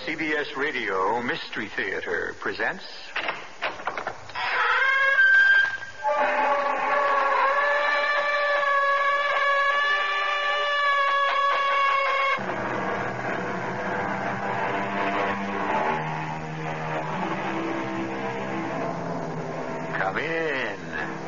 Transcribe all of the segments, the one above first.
CBS Radio Mystery Theater presents... Come in.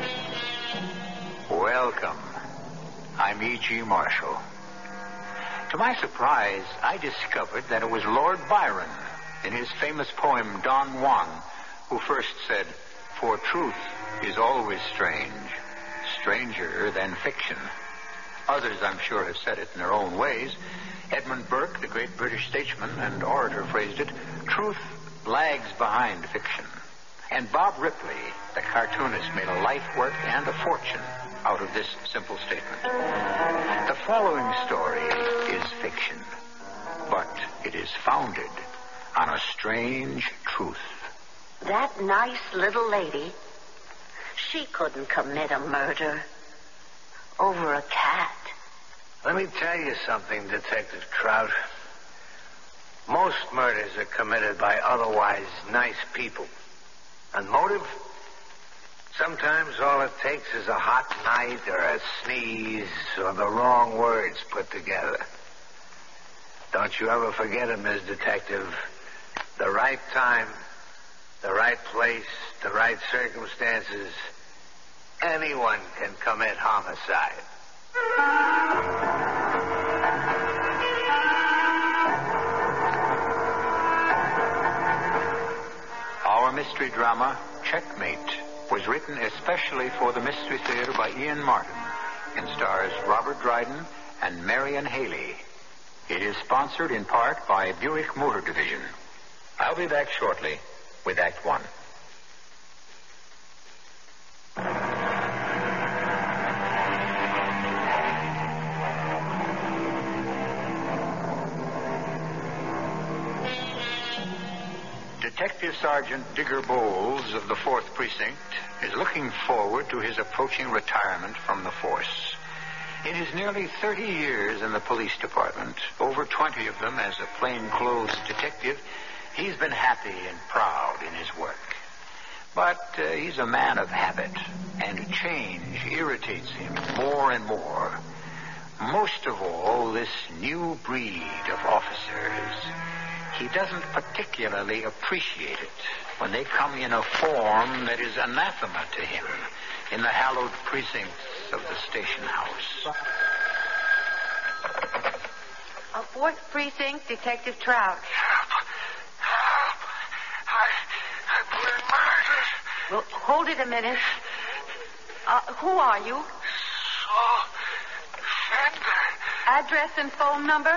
Welcome. I'm E.G. Marshall. To my surprise, I discovered that it was Lord Byron, in his famous poem Don Juan, who first said, "For truth is always strange, stranger than fiction." Others, I'm sure, have said it in their own ways. Edmund Burke, the great British statesman and orator, phrased it, "Truth lags behind fiction." And Bob Ripley, the cartoonist, made a life work and a fortune out of this simple statement. The following story is fiction, but it is founded on a strange truth. That nice little lady, she couldn't commit a murder over a cat. Let me tell you something, Detective Trout. Most murders are committed by otherwise nice people. And motive? Sometimes all it takes is a hot night or a sneeze or the wrong words put together. Don't you ever forget it, Ms. Detective. The right time, the right place, the right circumstances. Anyone can commit homicide. Our mystery drama, Checkmate, was written especially for the Mystery Theater by Ian Martin and stars Robert Dryden and Marion Haley. It is sponsored in part by Buick Motor Division. I'll be back shortly with Act One. Detective Sergeant Digger Bowles of the 4th Precinct is looking forward to his approaching retirement from the force. In his nearly 30 years in the police department, over 20 of them as a plainclothes detective, he's been happy and proud in his work. But he's a man of habit, and change irritates him more and more. Most of all, this new breed of officers. He doesn't particularly appreciate it when they come in a form that is anathema to him in the hallowed precincts of the station house. 4th Precinct, Detective Trout. Help! I've been murdered. Well, hold it a minute. Who are you? Saul Fender. Address and phone number?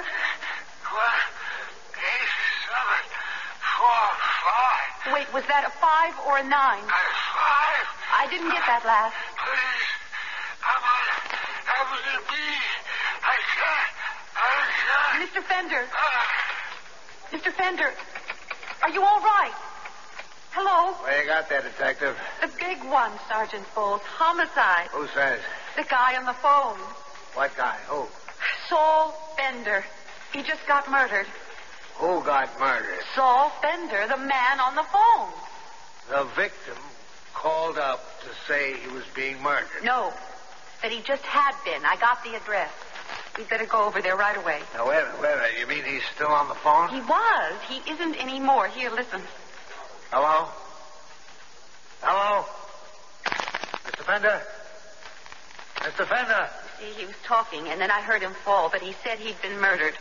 8745. Wait, was that a 5 or a 9? 5. I didn't get that last. Please, I'm on Avenue B. I can't. Mr. Fender. Mr. Fender, are you all right? Hello? Where you got there, Detective? The big one, Sergeant Bowles. Homicide. Who says? The guy on the phone. What guy? Who? Saul Fender. He just got murdered. Who got murdered? Saul Fender, the man on the phone. The victim called up to say he was being murdered. No, that he just had been. I got the address. We'd better go over there right away. Now, wait a minute. You mean he's still on the phone? He was. He isn't anymore. Here, listen. Hello? Hello? Mr. Fender? Mr. Fender? See, he was talking, and then I heard him fall, but he said he'd been murdered.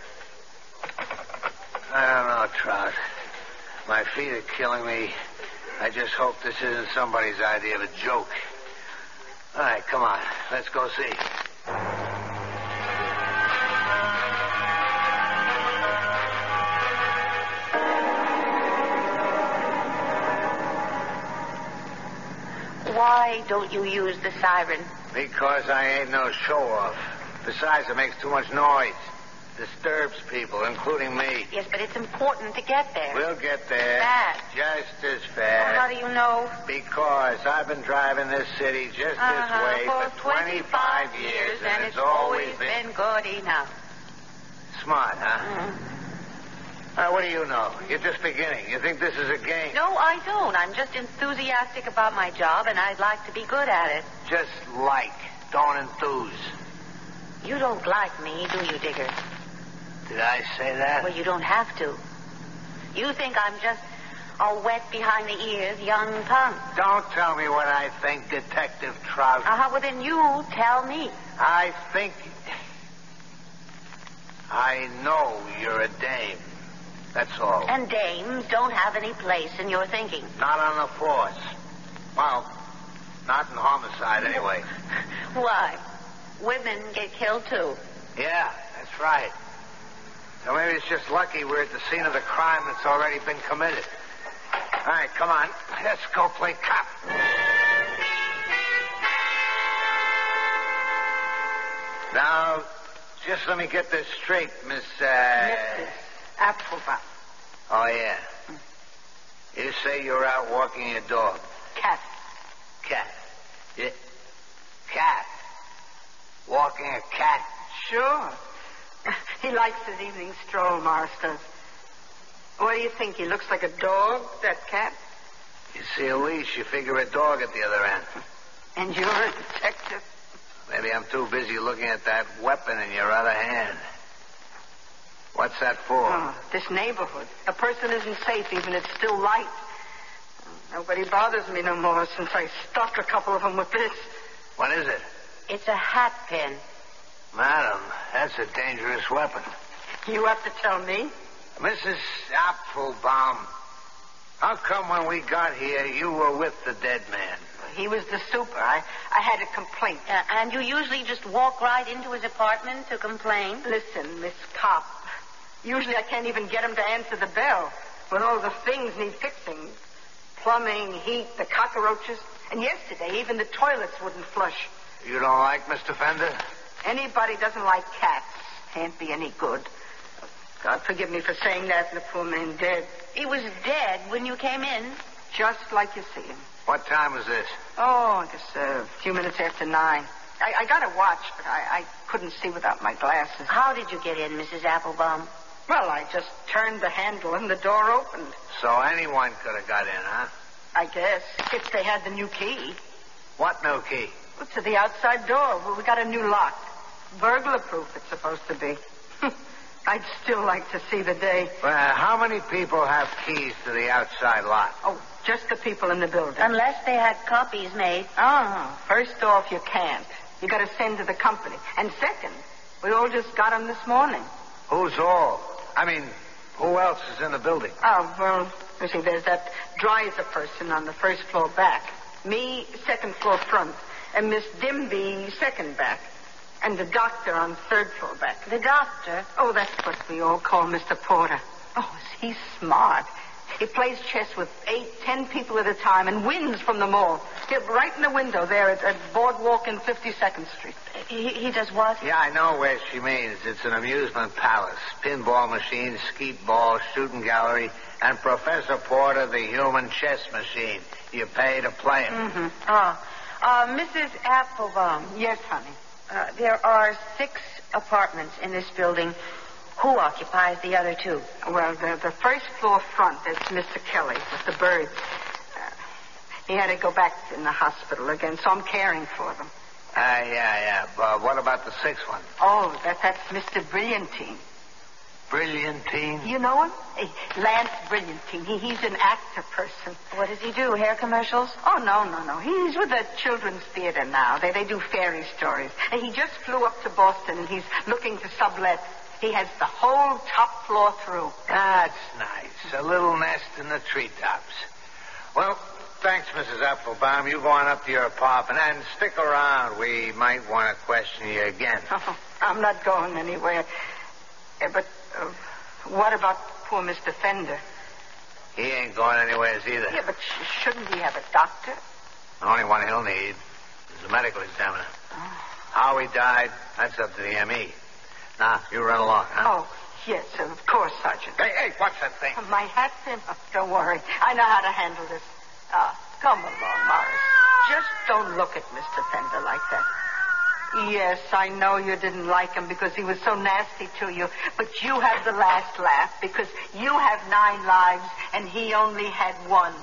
I don't know, Trout. My feet are killing me. I just hope this isn't somebody's idea of a joke. All right, come on. Let's go see. Why don't you use the siren? Because I ain't no show-off. Besides, it makes too much noise. Disturbs people, including me. Yes, but it's important to get there. We'll get there. Fast. Just as Well, fast. how do you know? Because I've been driving this city just this way for 25 years, and it's always been good enough. smart, huh? What do you know? You're just beginning. You think this is a game? No, I don't. I'm just enthusiastic about my job, and I'd like to be good at it. Just like. Don't enthuse. You don't like me, do you, Digger? Did I say that? Well, you don't have to. You think I'm just a wet behind the ears young punk. Don't tell me what I think, Detective Trout. Well, then you tell me. I think... I know you're a dame. That's all. And dames don't have any place in your thinking. Not on the force. Well, not in homicide, anyway. Why? Women get killed, too. Yeah, that's right. So maybe it's just lucky we're at the scene of the crime that's already been committed. All right, come on. Let's go play cop. Now, just let me get this straight, Miss, Mrs. Applebaum. Oh, yeah. You say you're out walking your dog. Cat. Cat. Yeah. Cat. Walking a cat. Sure. He likes his evening stroll, Morris does. What do you think? He looks like a dog, that cat? You see a leash, you figure a dog at the other end. And you're a detective? Maybe I'm too busy looking at that weapon in your other hand. What's that for? Oh, this neighborhood. A person isn't safe even it's still light. Nobody bothers me no more since I stuck a couple of them with this. What is it? It's a hat pin. Madam, that's a dangerous weapon. You have to tell me. Mrs. Applebaum, how come when we got here you were with the dead man? He was the super. I had a complaint. And you usually just walk right into his apartment to complain? Listen, Miss Cop. Usually I can't even get him to answer the bell when all the things need fixing. Plumbing, heat, the cockroaches. And yesterday, even the toilets wouldn't flush. You don't like Mr. Fender? Anybody doesn't like cats can't be any good. God forgive me for saying that, and the poor man dead. He was dead when you came in. Just like you see him. What time was this? Oh, I guess a few minutes after 9. I got a watch, but I couldn't see without my glasses. How did you get in, Mrs. Applebaum? Well, I just turned the handle and the door opened. So anyone could have got in, huh? I guess, if they had the new key. What new key? Well, to the outside door. Well, we got a new lock. Burglar-proof, it's supposed to be. I'd still like to see the day. Well, how many people have keys to the outside lock? Oh, just the people in the building. Unless they had copies made. Oh, first off, you can't. You got to send to the company. And second, we all just got them this morning. Who's all? I mean, who else is in the building? Oh, well, you see, there's that Dreiser person on the first floor back. Me, second floor front. And Miss Dimby, second back. And the doctor on third floor back. The doctor? Oh, that's what we all call Mr. Porter. Oh, he's smart. He plays chess with 8, 10 people at a time and wins from them all. He's right in the window there at Boardwalk and 52nd Street. He does what? Yeah, I know where she means. It's an amusement palace. Pinball machine, skeet ball, shooting gallery, and Professor Porter, the human chess machine. You pay to play him. Mm-hmm. Mrs. Applebaum. Yes, honey. There are 6 apartments in this building. Who occupies the other 2? Well, the first floor front, that's Mr. Kelly with the birds. He had to go back in the hospital again, so I'm caring for them. Yeah. But what about the 6th one? Oh, that's Mr. Brilliantine. Brilliantine? You know him? Lance Brilliantine. He's an actor person. What does he do? Hair commercials? Oh, no. He's with the Children's Theater now. They do fairy stories. And he just flew up to Boston, and he's looking to sublet. He has the whole top floor through. That's nice. A little nest in the treetops. Well, thanks, Mrs. Applebaum. You go on up to your apartment and stick around. We might want to question you again. Oh, I'm not going anywhere. But what about poor Mr. Fender? He ain't going anywhere either. Yeah, but shouldn't he have a doctor? The only one he'll need is a medical examiner. Oh. How he died, that's up to the M.E. Now, you run along, huh? Oh, yes, of course, Sergeant. Hey, what's that thing? My hat pin? Oh, don't worry. I know how to handle this. Come along, Morris. Just don't look at Mr. Fender like that. Yes, I know you didn't like him because he was so nasty to you. But you have the last laugh because you have 9 lives and he only had 1.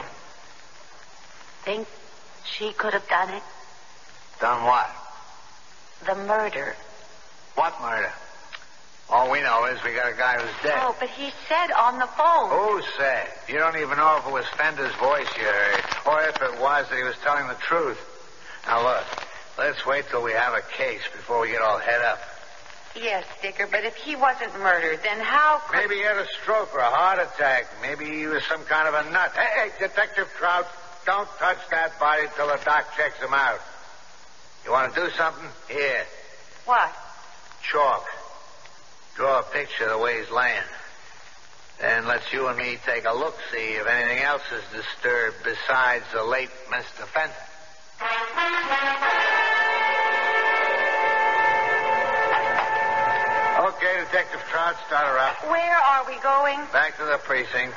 Think she could have done it? Done what? The murder. What murder? All we know is we got a guy who's dead. Oh, but he said on the phone. Who said? You don't even know if it was Fender's voice you heard, or if it was that he was telling the truth. Now, look, let's wait till we have a case before we get all head up. Yes, Dicker, but if he wasn't murdered, then how could... Maybe he had a stroke or a heart attack. Maybe he was some kind of a nut. Hey, Detective Trout, don't touch that body till the doc checks him out. You want to do something? Here. What? Chalk. Draw a picture of the way he's laying. Then let's you and me take a look, see if anything else is disturbed besides the late Mr. Fender. Okay, Detective Trout, start her up. Where are we going? Back to the precinct.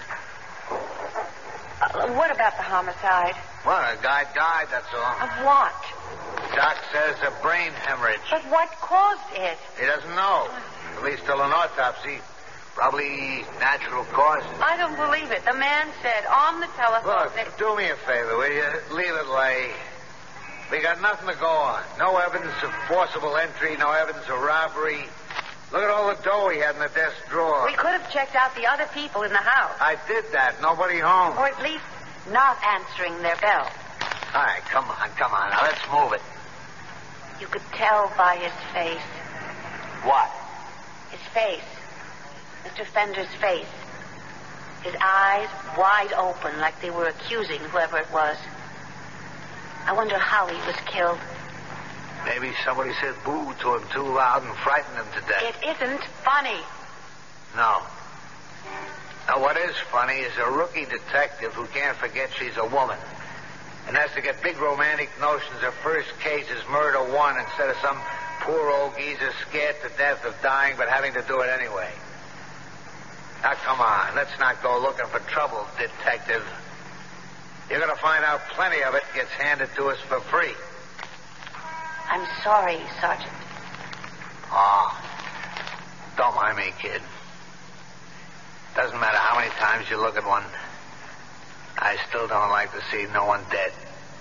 What about the homicide? Well, a guy died, that's all. Of what? Doc says a brain hemorrhage. But what caused it? He doesn't know. At least till an autopsy. Probably natural causes. I don't believe it. The man said on the telephone Look, that... do me a favor, will you? Leave it lay. We got nothing to go on. No evidence of forcible entry, no evidence of robbery. Look at all the dough he had in the desk drawer. We could have checked out the other people in the house. I did that. Nobody home. Or at least not answering their bell. All right, come on. Now, let's move it. You could tell by his face. What? His face. Mr. Fender's face. His eyes wide open like they were accusing whoever it was. I wonder how he was killed. Maybe somebody said boo to him too loud and frightened him to death. It isn't funny. No. Now, what is funny is a rookie detective who can't forget she's a woman and has to get big romantic notions her first case is murder 1 instead of some poor old geezer scared to death of dying but having to do it anyway. Now, come on. Let's not go looking for trouble, detective. You're going to find out plenty of it gets handed to us for free. I'm sorry, Sergeant. Oh, don't mind me, kid. Doesn't matter how many times you look at one. I still don't like to see no one dead.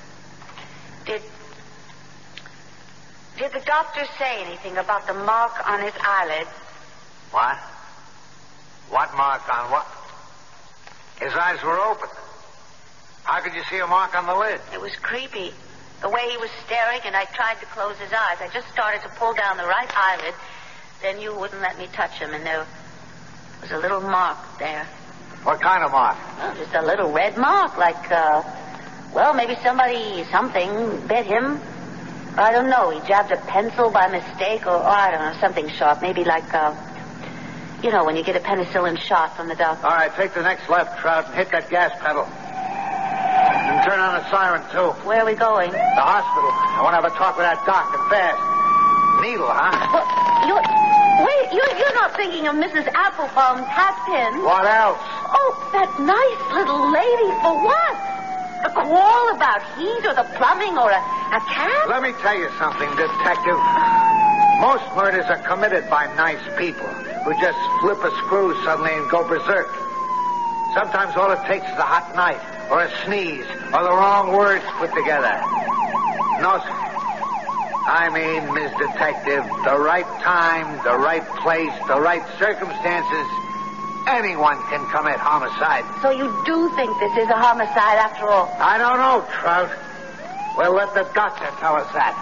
Did the doctor say anything about the mark on his eyelid? What? What mark on what? His eyes were open. How could you see a mark on the lid? It was creepy. The way he was staring, and I tried to close his eyes. I just started to pull down the right eyelid. Then you wouldn't let me touch him, and there was a little mark there. What kind of mark? Well, just a little red mark, like, maybe something bit him. I don't know. He jabbed a pencil by mistake, or I don't know, something sharp. Maybe like, when you get a penicillin shot from the doctor. All right, take the next left, Trout, and hit that gas pedal. And turn on the siren, too. Where are we going? The hospital. I want to have a talk with that doc, and fast. Needle, huh? Well, you're not thinking of Mrs. Applebaum's hat pin. What else? Oh, that nice little lady. For what? A quarrel about heat or the plumbing or a cat? Let me tell you something, detective. Most murders are committed by nice people who just flip a screw suddenly and go berserk. Sometimes all it takes is a hot knife or a sneeze or the wrong words put together. No, sir. I mean, Ms. Detective, the right time, the right place, the right circumstances, anyone can commit homicide. So you do think this is a homicide after all? I don't know, Trout. We'll let the doctor tell us that.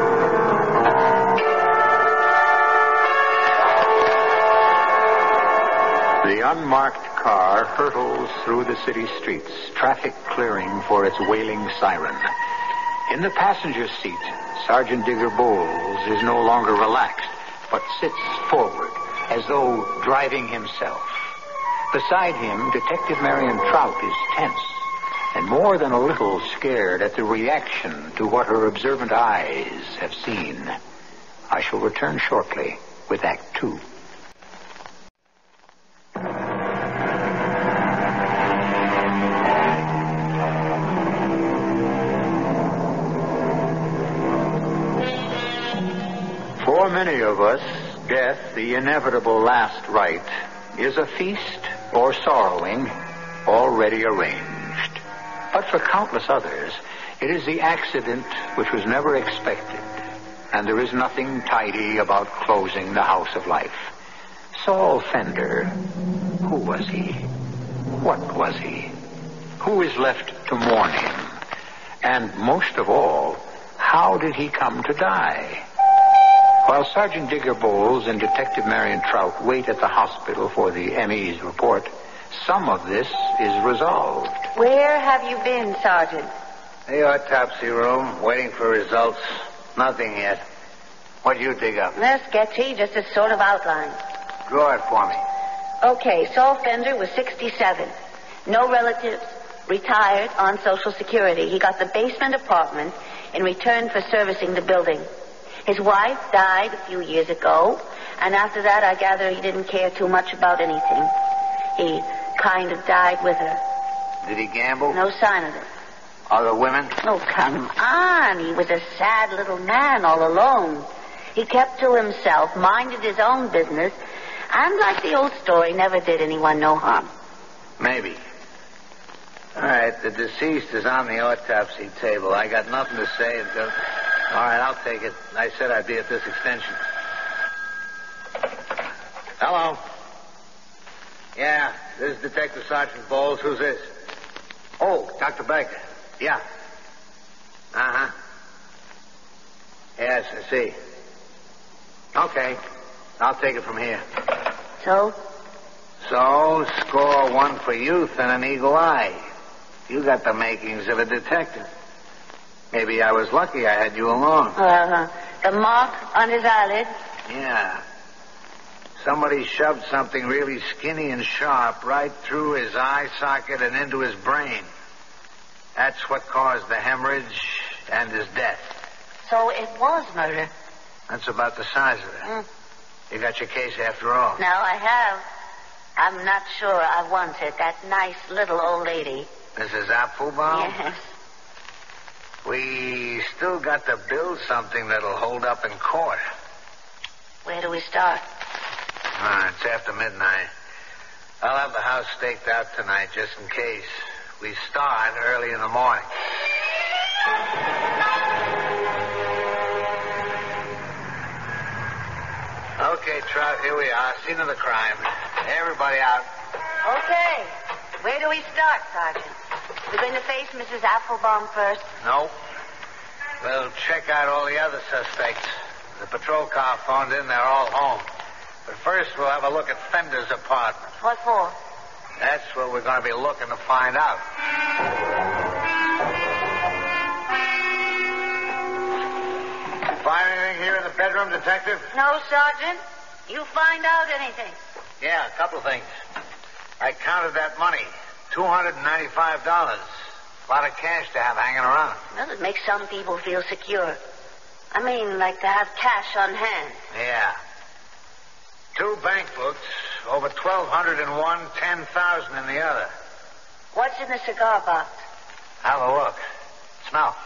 The unmarked car hurtles through the city streets, traffic clearing for its wailing siren. In the passenger seat, Sergeant Digger Bowles is no longer relaxed, but sits forward as though driving himself. Beside him, Detective Marion Trout is tense and more than a little scared at the reaction to what her observant eyes have seen. I shall return shortly with Act 2. of us, death, the inevitable last rite, is a feast or sorrowing already arranged. But for countless others, it is the accident which was never expected, and there is nothing tidy about closing the house of life. Saul Fender, who was he? What was he? Who is left to mourn him? And most of all, how did he come to die? While Sergeant Digger Bowles and Detective Marion Trout wait at the hospital for the ME's report, some of this is resolved. Where have you been, Sergeant? The autopsy room, waiting for results. Nothing yet. What'd you dig up? They're sketchy, just a sort of outline. Draw it for me. Okay, Saul Fender was 67. No relatives, retired, on Social Security. He got the basement apartment in return for servicing the building. His wife died a few years ago, and after that I gather he didn't care too much about anything. He kind of died with her. Did he gamble? No sign of it. Other women? Oh, come on. He was a sad little man all alone. He kept to himself, minded his own business, and like the old story, never did anyone no harm. Maybe. All right, the deceased is on the autopsy table. I got nothing to say until... All right, I'll take it. I said I'd be at this extension. Hello. Yeah, this is Detective Sergeant Bowles. Who's this? Oh, Dr. Baker. Yeah. Uh-huh. Yes, I see. Okay. I'll take it from here. So? So, score one for youth and an eagle eye. You got the makings of a detective. Maybe I was lucky I had you along. The mark on his eyelid? Yeah. Somebody shoved something really skinny and sharp right through his eye socket and into his brain. That's what caused the hemorrhage and his death. So it was murder? That's about the size of it. You got your case after all. No, I have. I'm not sure I want it. That nice little old lady. Mrs. Applebaum? Yes. We still got to build something that'll hold up in court. Where do we start? It's after midnight. I'll have the house staked out tonight just in case. We start early in the morning. Okay, Trout, here we are. Scene of the crime. Everybody out. Okay. Where do we start, Sergeant? We're going to face Mrs. Applebaum first? No. We'll check out all the other suspects. The patrol car phoned in. They're all home. But first, we'll have a look at Fender's apartment. What for? That's what we're going to be looking to find out. Find anything here in the bedroom, Detective? No, Sergeant. You find out anything? Yeah, a couple of things. I counted that money. $295. A lot of cash to have hanging around. Well, it makes some people feel secure. I mean, like to have cash on hand. Yeah. 2 bank books, over 1,200 in one, 10,000 in the other. What's in the cigar box? Have a look. Smell.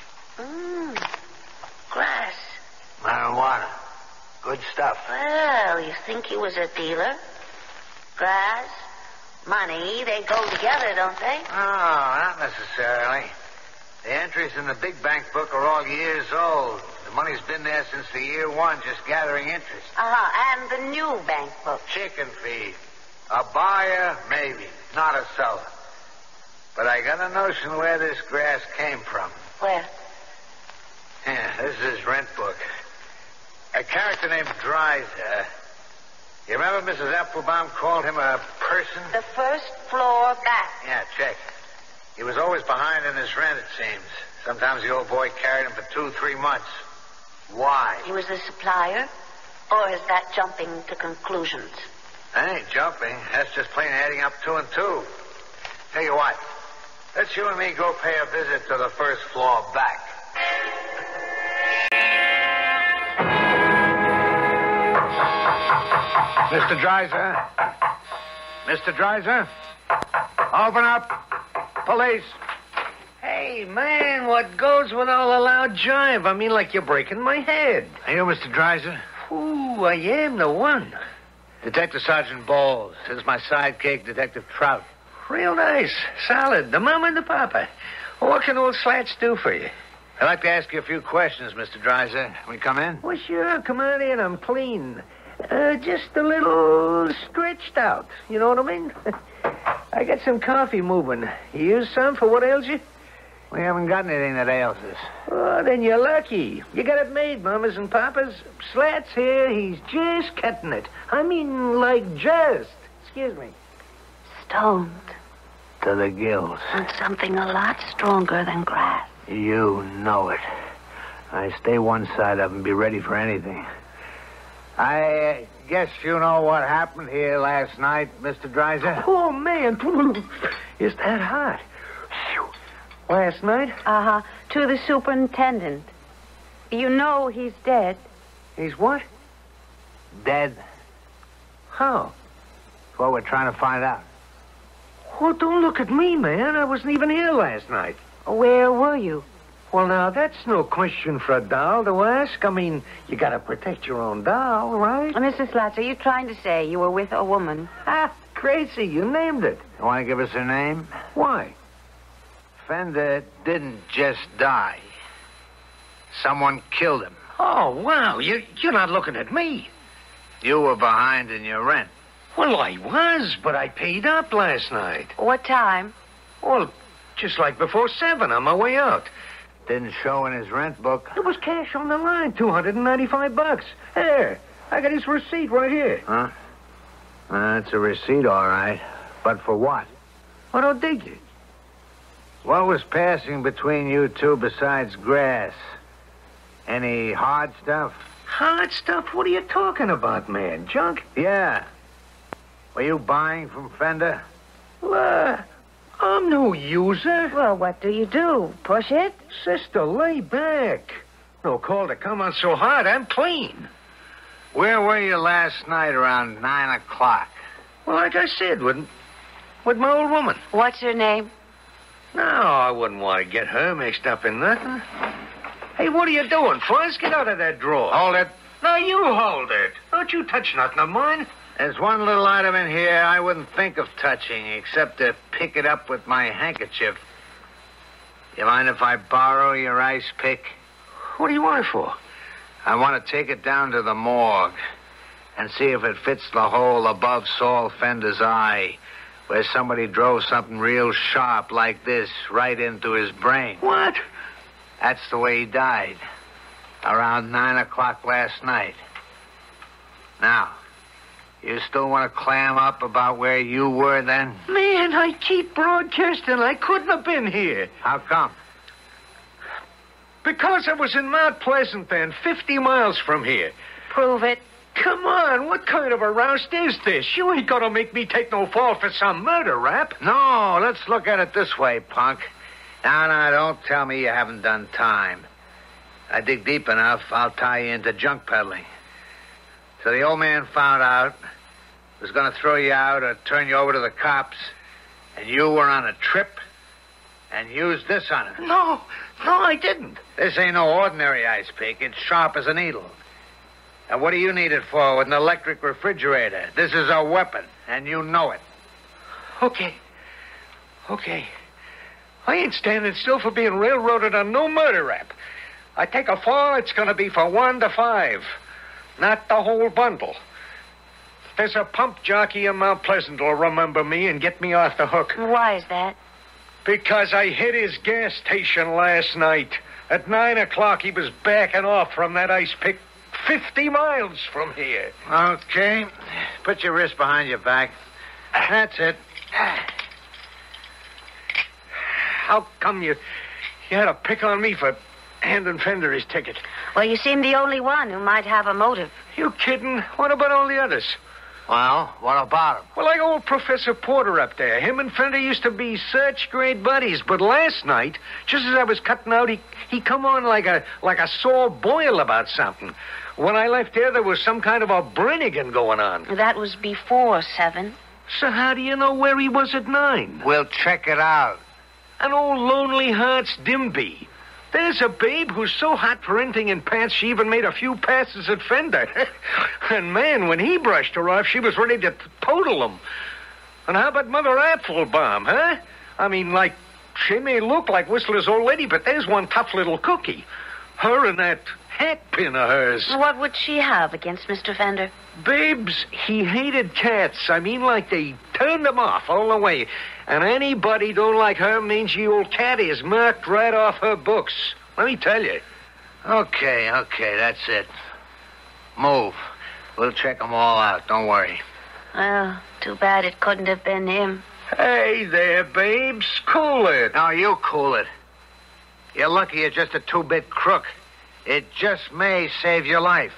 Grass. Marijuana. Good stuff. Well, you think he was a dealer? Grass, money, they go together, don't they? Oh, not necessarily. The entries in the big bank book are all years old. The money's been there since the year one, just gathering interest. And the new bank book. Chicken feed. A buyer, maybe. Not a seller. But I got a notion where this grass came from. Where? Yeah, this is his rent book. A character named Dreiser. You remember Mrs. Applebaum called him a person? The first floor back. Yeah, check. He was always behind in his rent, it seems. Sometimes the old boy carried him for 2-3 months. Why? He was the supplier? Or is that jumping to conclusions? That ain't jumping. That's just plain adding up 2 and 2. Tell you what. Let's you and me go pay a visit to the first floor back. Mr. Dreiser? Mr. Dreiser? Open up. Police. Hey, man, what goes with all the loud jive? I mean, like you're breaking my head. Are you Mr. Dreiser? Ooh, I am the one. Detective Sergeant Bowles. This is my sidekick, Detective Trout. Real nice. Solid. The mama and the papa. What can old Slats do for you? I'd like to ask you a few questions, Mr. Dreiser. Can we come in? Well, sure. Come on in. I'm clean. Just a little stretched out. You know what I mean? I got some coffee moving. You use some for what ails you? We haven't got anything that ails us. Oh, then you're lucky. You got it made, mamas and papas. Slats here, he's just cutting it. I mean, like just. Excuse me. Stoned. To the gills. And something a lot stronger than grass. You know it. I stay one side up and be ready for anything. I guess you know what happened here last night, Mr. Dreiser? Oh, man. Is that hot? Last night? Uh-huh. To the superintendent. You know he's dead. He's what? Dead. How? That's what we're trying to find out. Oh, don't look at me, man. I wasn't even here last night. Where were you? Well, now, that's no question for a doll to ask. I mean, you gotta protect your own doll, right? Mrs. Slats, are you trying to say you were with a woman? Ah, crazy. You named it. You want to give us her name? Why? Fender didn't just die. Someone killed him. Oh, wow. You're not looking at me. You were behind in your rent. Well, I was, but I paid up last night. What time? Well, just like before 7 on my way out. Didn't show in his rent book. There was cash on the line, $295. Here, I got his receipt right here. Huh? That's a receipt, all right. But for what? I don't dig it. What was passing between you two besides grass? Any hard stuff? Hard stuff? What are you talking about, man? Junk? Yeah. Were you buying from Fender? Well, I'm no user. Well, what do you do? Push it? Sister, lay back. No call to come on so hard. I'm clean. Where were you last night around 9 o'clock? Well, like I said, with my old woman. What's her name? No, I wouldn't want to get her mixed up in nothing. Hey, what are you doing, Fuzz? Get out of that drawer. Hold it. No, you hold it. Don't you touch nothing of mine. There's one little item in here I wouldn't think of touching except to pick it up with my handkerchief. You mind if I borrow your ice pick? What do you want it for? I want to take it down to the morgue and see if it fits the hole above Saul Fender's eye, where somebody drove something real sharp like this right into his brain. What? That's the way he died. Around 9 o'clock last night. Now, you still want to clam up about where you were then? Man, I keep broadcasting. I couldn't have been here. How come? Because I was in Mount Pleasant then, 50 miles from here. Prove it. Come on, what kind of a roust is this? You ain't gonna make me take no fall for some murder rap. No, let's look at it this way, punk. Now, don't tell me you haven't done time. I dig deep enough, I'll tie you into junk peddling. So the old man found out, was going to throw you out or turn you over to the cops, and you were on a trip and used this on it. No, I didn't. This ain't no ordinary ice pick. It's sharp as a needle. And what do you need it for with an electric refrigerator? This is a weapon, and you know it. Okay. I ain't standing still for being railroaded on no murder rap. I take a fall, it's going to be for 1 to 5. Not the whole bundle. There's a pump jockey in Mount Pleasant who'll remember me and get me off the hook. Why is that? Because I hit his gas station last night. At 9 o'clock, he was backing off from that ice pick 50 miles from here. Okay. Put your wrist behind your back. That's it. How come you had to pick on me for handing Fender his ticket? Well, you seem the only one who might have a motive. You kidding? What about all the others? Well, what about him? Well, like old Professor Porter up there. Him and Fender used to be such great buddies. But last night, just as I was cutting out, he come on like a sore boil about something. When I left there was some kind of a Brennigan going on. That was before 7. So how do you know where he was at 9? We'll check it out. An old Lonely Hearts Dimby. There's a babe who's so hot for anything in pants she even made a few passes at Fender. And man, when he brushed her off, she was ready to total him. And how about Mother Applebaum, huh? I mean, like, she may look like Whistler's old lady, but there's one tough little cookie. Her and that hat pin of hers. What would she have against Mr. Fender? Babes, he hated cats. I mean, like they turned him off all the way. And anybody don't like her mangy old cat is marked right off her books. Let me tell you. Okay, that's it. Move. We'll check them all out. Don't worry. Well, too bad it couldn't have been him. Hey there, babes. Cool it. No, you cool it. You're lucky you're just a two-bit crook. It just may save your life.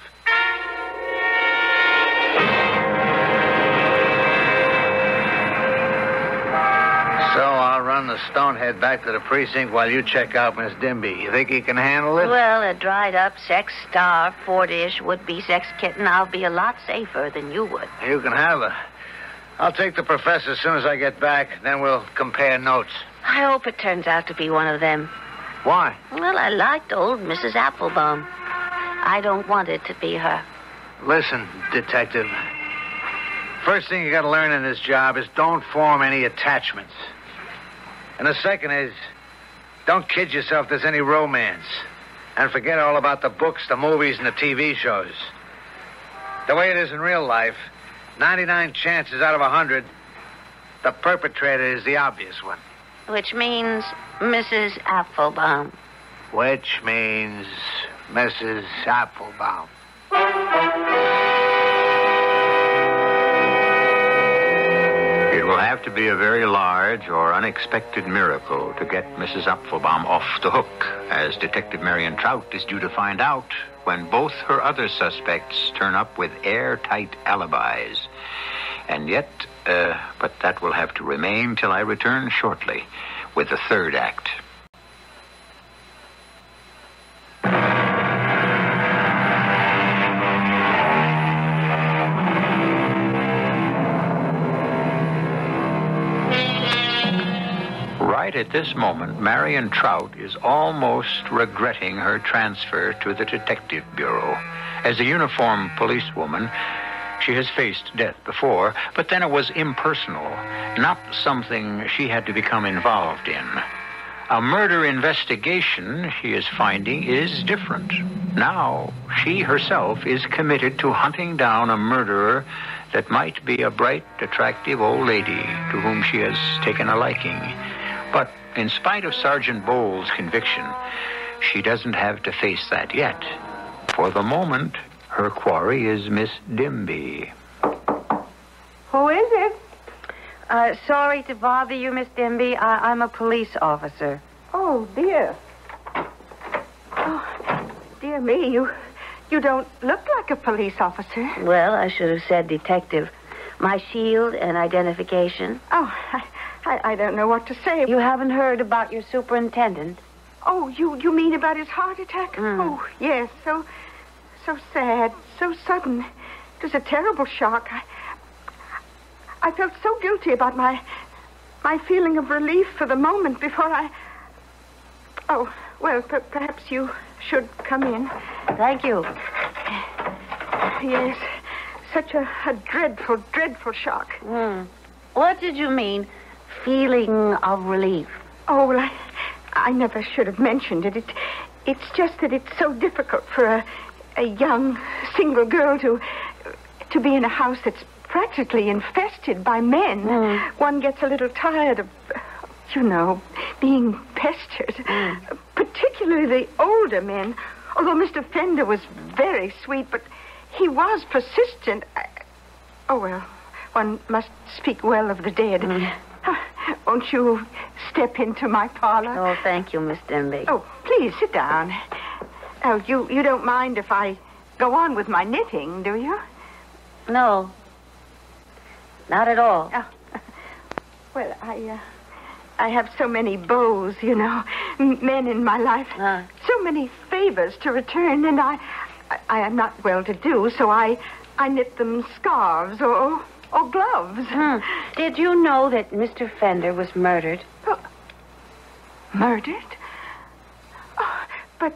So I'll run the stonehead back to the precinct while you check out Miss Dimby. You think he can handle it? Well, a dried-up, sex-starved, Fordish would-be sex kitten, I'll be a lot safer than you would. You can have her. I'll take the professor as soon as I get back. Then we'll compare notes. I hope it turns out to be one of them. Why? Well, I liked old Mrs. Applebaum. I don't want it to be her. Listen, detective. First thing you got to learn in this job is don't form any attachments. And the second is, don't kid yourself there's any romance. And forget all about the books, the movies, and the TV shows. The way it is in real life, 99 chances out of 100, the perpetrator is the obvious one. Which means Mrs. Applebaum. Which means Mrs. Applebaum. It will have to be a very large or unexpected miracle to get Mrs. Applebaum off the hook, as Detective Marion Trout is due to find out when both her other suspects turn up with airtight alibis. And yet, but that will have to remain till I return shortly with the third act. Right at this moment, Marion Trout is almost regretting her transfer to the Detective Bureau. As a uniformed policewoman, she has faced death before, but then it was impersonal, not something she had to become involved in. A murder investigation, she is finding, is different. Now, she herself is committed to hunting down a murderer that might be a bright, attractive old lady to whom she has taken a liking. But in spite of Sergeant Bowles' conviction, she doesn't have to face that yet. For the moment, her quarry is Miss Dimby. Who is it? Sorry to bother you, Miss Dimby. I'm a police officer. Oh, dear. Oh, dear me, you don't look like a police officer. Well, I should have said detective. My shield and identification. Oh, I don't know what to say. You haven't heard about your superintendent? Oh, you mean about his heart attack? Oh, yes, so sad, so sudden. It was a terrible shock. I felt so guilty about my feeling of relief for the moment before I... Oh, well, perhaps you should come in. Thank you. Yes, such a dreadful, dreadful shock. What did you mean, feeling of relief? Oh, well, I never should have mentioned it. It's just that it's so difficult for a young single girl to be in a house that's practically infested by men. One gets a little tired of, being pestered. Particularly the older men. Although Mr. Fender was very sweet, but he was persistent. One must speak well of the dead. Won't you step into my parlor? Oh, thank you, Miss Denby. Oh, please sit down. Oh, you don't mind if I go on with my knitting, do you? No. Not at all. Oh. Well, I have so many beaux, men in my life. So many favors to return, and I am not well-to-do, so I knit them scarves or gloves. Did you know that Mr. Fender was murdered? Murdered? Oh, but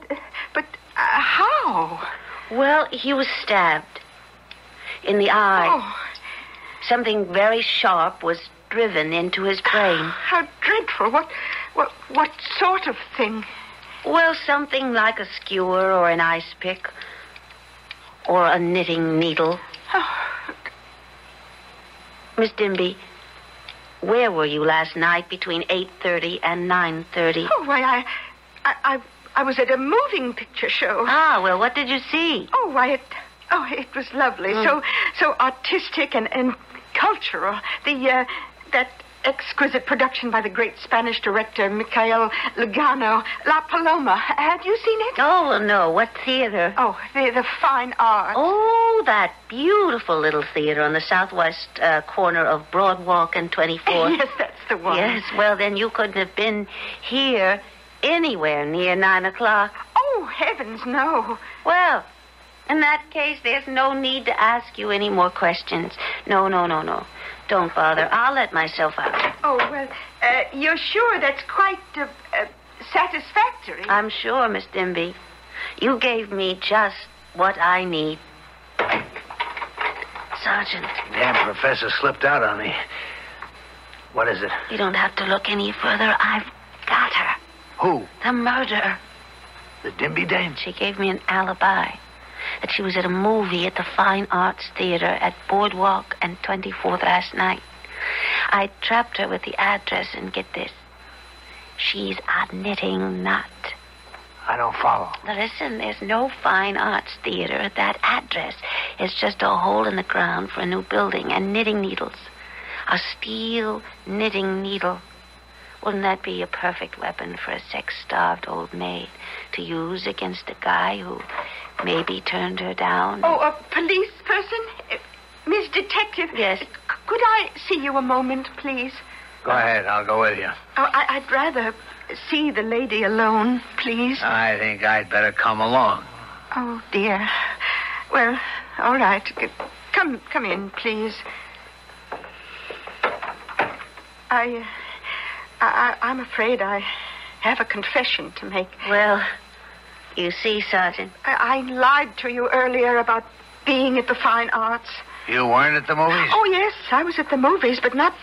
how? Well, he was stabbed in the eye. Oh, Something very sharp was driven into his brain. how dreadful. What sort of thing? Well, something like a skewer or an ice pick or a knitting needle. Oh, Miss Dimby, where were you last night between 8:30 and 9:30? oh, why, I was at a moving picture show. Ah, well, what did you see? Oh, why, it was lovely. So artistic and cultural. That exquisite production by the great Spanish director, Michael Lugano, La Paloma. Have you seen it? Oh, well, no. What theater? Oh, the Fine Arts. Oh, that beautiful little theater on the southwest corner of Broadwalk and 24th. Yes, that's the one. Yes, well, then you couldn't have been here anywhere near 9 o'clock. Oh, heavens, no. Well, in that case, there's no need to ask you any more questions. No. Don't bother. I'll let myself out. Oh, well, you're sure that's quite satisfactory? I'm sure, Miss Dimby. You gave me just what I need. Sergeant. Damn professor slipped out on me. What is it? You don't have to look any further. I've got her. Who? The murderer. The Dimby dame? She gave me an alibi that she was at a movie at the Fine Arts Theater at Boardwalk and 24th last night. I trapped her with the address, and get this. She's a knitting nut. I don't follow. Now listen, there's no Fine Arts Theater at that address. It's just a hole in the ground for a new building and knitting needles. A steel knitting needle. Wouldn't that be a perfect weapon for a sex-starved old maid to use against a guy who maybe turned her down? Oh, a police person? Miss Detective? Yes. Could I see you a moment, please? Go ahead. I'll go with you. Oh, I'd rather see the lady alone, please. I think I'd better come along. Oh, dear. Well, all right. Come in, please. I'm afraid I have a confession to make. Well, you see, Sergeant. I lied to you earlier about being at the Fine Arts. You weren't at the movies? Oh, yes, I was at the movies, but not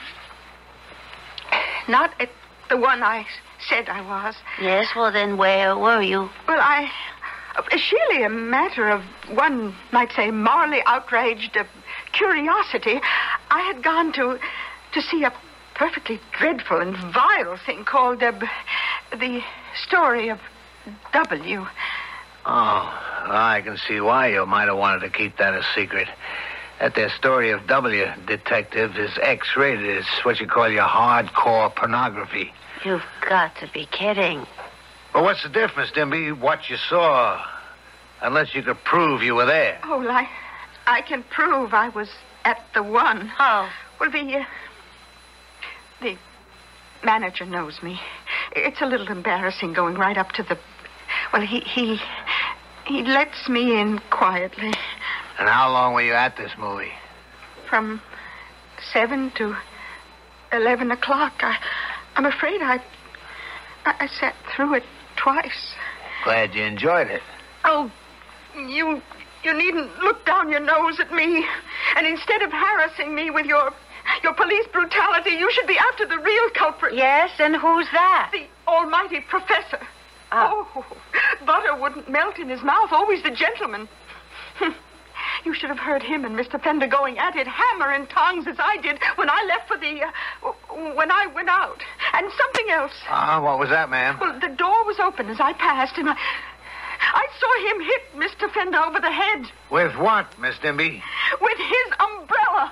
at the one I said I was. Yes, well, then where were you? Well, it's really a matter of, one might say, morally outraged curiosity. I had gone to see a perfectly dreadful and vile thing called the story of W. Oh, well, I can see why you might have wanted to keep that a secret. That there story of W, detective, is X-rated. It's what you call your hardcore pornography. You've got to be kidding. Well, what's the difference, Dimby? What you saw, unless you could prove you were there. Oh, well, I can prove I was at the one. How? Well, the manager knows me. It's a little embarrassing going right up to the... Well, he lets me in quietly. And how long were you at this movie? From 7 to 11 o'clock. I'm afraid I sat through it twice. Glad you enjoyed it. Oh, you needn't look down your nose at me. And instead of harassing me with your police brutality, you should be after the real culprit. Yes, and who's that? The almighty professor. Oh, butter wouldn't melt in his mouth. Always the gentleman. You should have heard him and Mr. Fender going at it, hammer and tongs, as I did when I left for when I went out. And something else. What was that, ma'am? Well, the door was open as I passed, and I saw him hit Mr. Fender over the head. With what, Miss Dimby? With his umbrella.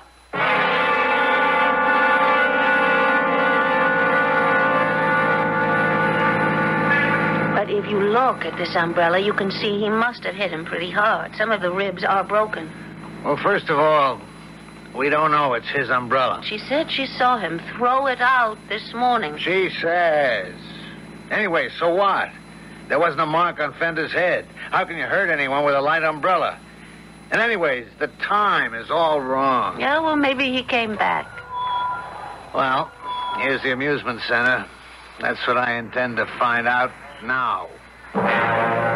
But if you look at this umbrella, you can see he must have hit him pretty hard. Some of the ribs are broken. Well, first of all, we don't know it's his umbrella. She said she saw him throw it out this morning. She says. Anyway, so what? There wasn't a mark on Fender's head. How can you hurt anyone with a light umbrella? And anyways, the time is all wrong. Yeah, well, maybe he came back. Well, here's the amusement center. That's what I intend to find out now.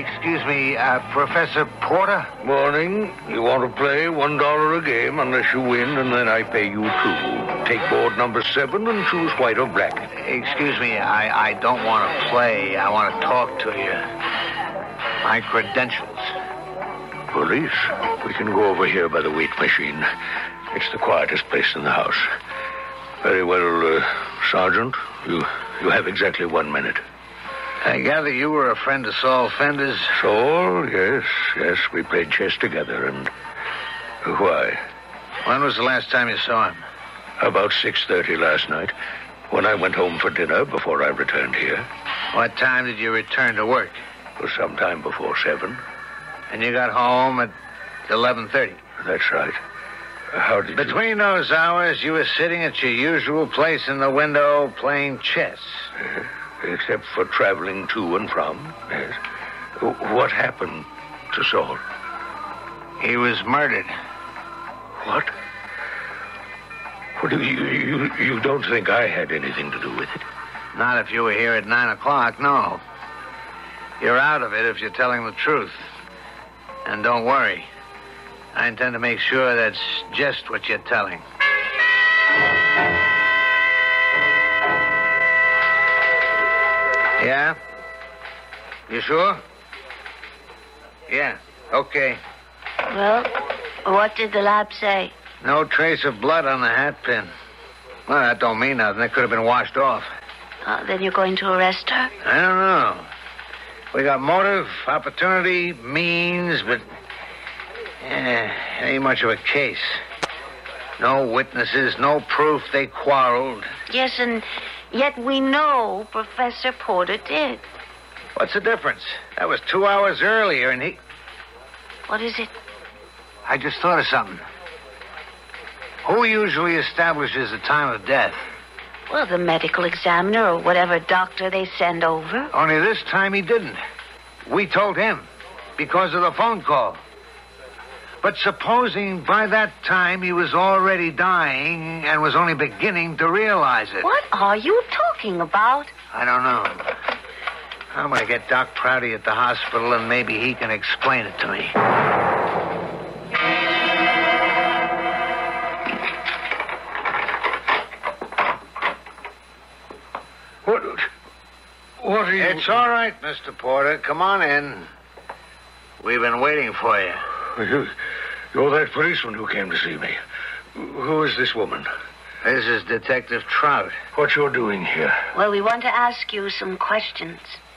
Excuse me, Professor Porter? Morning. You want to play $1 a game unless you win, and then I pay you $2. Take board number 7 and choose white or black. Excuse me, I don't want to play. I want to talk to you. My credentials. Police? We can go over here by the weight machine. It's the quietest place in the house. Very well, Sergeant. You have exactly 1 minute. I gather you were a friend of Saul Fender's. Saul? Yes. We played chess together, and... Why? When was the last time you saw him? About 6:30 last night, when I went home for dinner before I returned here. What time did you return to work? It was sometime before 7. And you got home at 11:30? That's right. How did Between those hours, you were sitting at your usual place in the window playing chess. Except for traveling to and from, yes. What happened to Saul? He was murdered. What? What do you don't think I had anything to do with it? Not if you were here at 9 o'clock, no. You're out of it if you're telling the truth. And don't worry. I intend to make sure that's just what you're telling. Yeah? You sure? Yeah. Okay. Well, what did the lab say? No trace of blood on the hat pin. Well, that don't mean nothing. It could have been washed off. Then you're going to arrest her? I don't know. We got motive, opportunity, means, but... it ain't much of a case. No witnesses, no proof they quarreled. Yes, and yet we know Professor Porter did. What's the difference? That was 2 hours earlier, and he... What is it? I just thought of something. Who usually establishes the time of death? Well, the medical examiner or whatever doctor they send over. Only this time he didn't. We told him because of the phone call. But supposing by that time he was already dying and was only beginning to realize it. What are you talking about? I don't know. I'm going to get Doc Prouty at the hospital, and maybe he can explain it to me. What are you... It's all right, Mr. Porter. Come on in. We've been waiting for you. You're that policeman who came to see me. Who is this woman? This is Detective Trout. What you're doing here? Well, we want to ask you some questions.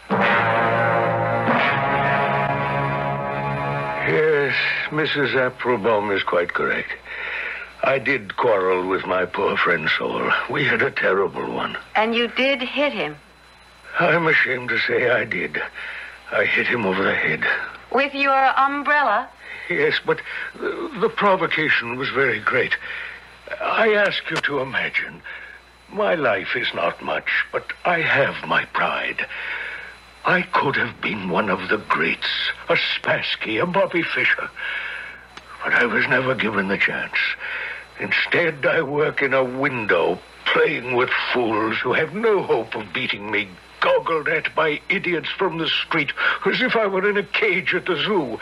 Yes, Mrs. Applebaum is quite correct. I did quarrel with my poor friend Saul. We had a terrible one. And you did hit him? I'm ashamed to say I did. I hit him over the head. With your umbrella? Yes, but the provocation was very great. I ask you to imagine. My life is not much, but I have my pride. I could have been one of the greats, a Spassky, a Bobby Fischer. But I was never given the chance. Instead, I work in a window, playing with fools who have no hope of beating me, goggled at by idiots from the street, as if I were in a cage at the zoo.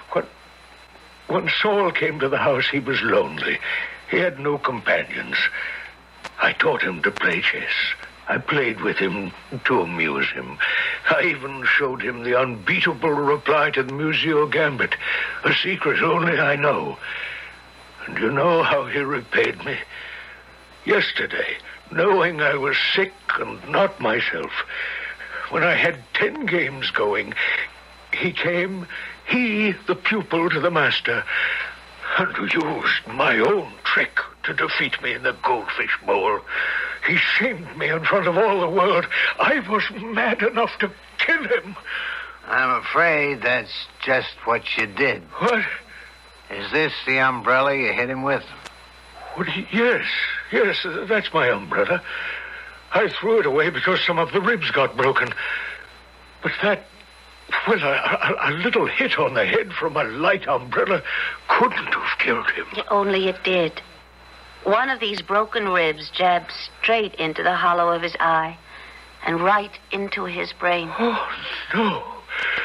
When Saul came to the house, he was lonely. He had no companions. I taught him to play chess. I played with him to amuse him. I even showed him the unbeatable reply to the Museo Gambit, a secret only I know. And you know how he repaid me? Yesterday, knowing I was sick and not myself, when I had 10 games going, he came, he, the pupil to the master, and used my own trick to defeat me in the goldfish bowl. He shamed me in front of all the world. I was mad enough to kill him. I'm afraid that's just what you did. What? Is this the umbrella you hit him with? Yes, that's my umbrella. I threw it away because some of the ribs got broken. But that... Well, a little hit on the head from a light umbrella couldn't have killed him. Only it did. One of these broken ribs jabbed straight into the hollow of his eye and right into his brain. Oh, no.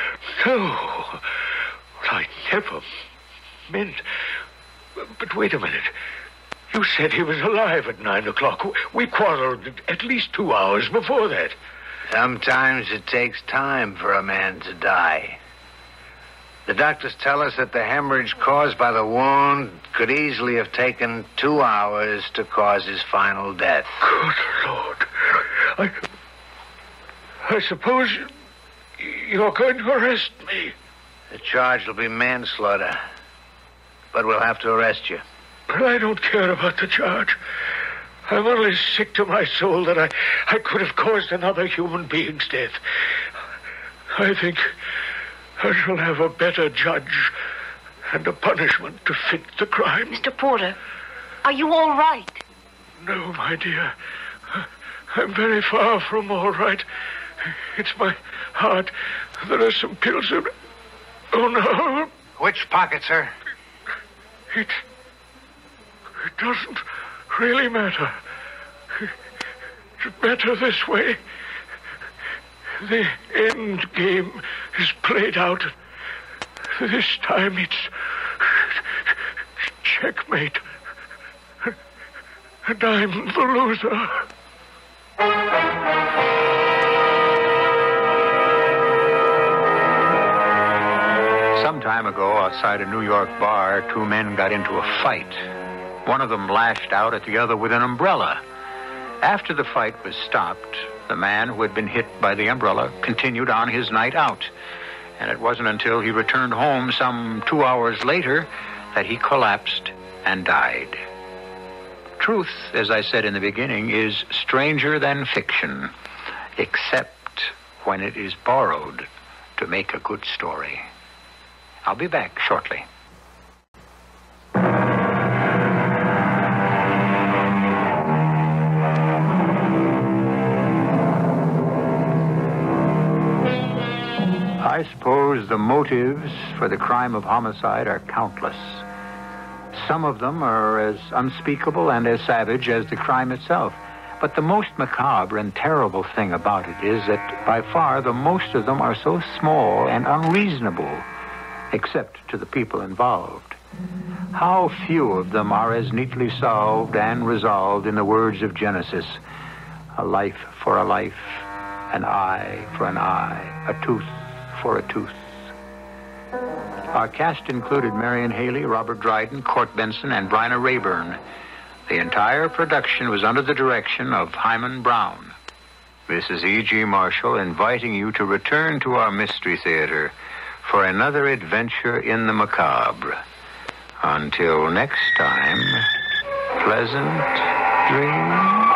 No, I never meant... But wait a minute. You said he was alive at 9 o'clock. We quarreled at least 2 hours before that. Sometimes it takes time for a man to die. The doctors tell us that the hemorrhage caused by the wound could easily have taken 2 hours to cause his final death. Good Lord. I suppose you're going to arrest me. The charge will be manslaughter. But we'll have to arrest you. But I don't care about the charge. I'm only sick to my soul that I could have caused another human being's death. I think I shall have a better judge and a punishment to fit the crime. Mr. Porter, are you all right? No, my dear. I'm very far from all right. It's my heart. There are some pills in... Oh, no. Which pocket, sir? It doesn't really matter. It's better this way. The end game is played out. This time it's checkmate. And I'm the loser. Some time ago, outside a New York bar, two men got into a fight. One of them lashed out at the other with an umbrella. After the fight was stopped, the man who had been hit by the umbrella continued on his night out. And it wasn't until he returned home some 2 hours later that he collapsed and died. Truth, as I said in the beginning, is stranger than fiction, except when it is borrowed to make a good story. I'll be back shortly. I suppose the motives for the crime of homicide are countless. Some of them are as unspeakable and as savage as the crime itself. But the most macabre and terrible thing about it is that by far the most of them are so small and unreasonable, except to the people involved. How few of them are as neatly solved and resolved in the words of Genesis: a life for a life, an eye for an eye, a tooth for a tooth. Our cast included Marion Haley, Robert Dryden, Court Benson, and Bryna Rayburn. The entire production was under the direction of Hyman Brown. This is E.G. Marshall inviting you to return to our Mystery Theater for another adventure in the macabre. Until next time, pleasant dreams.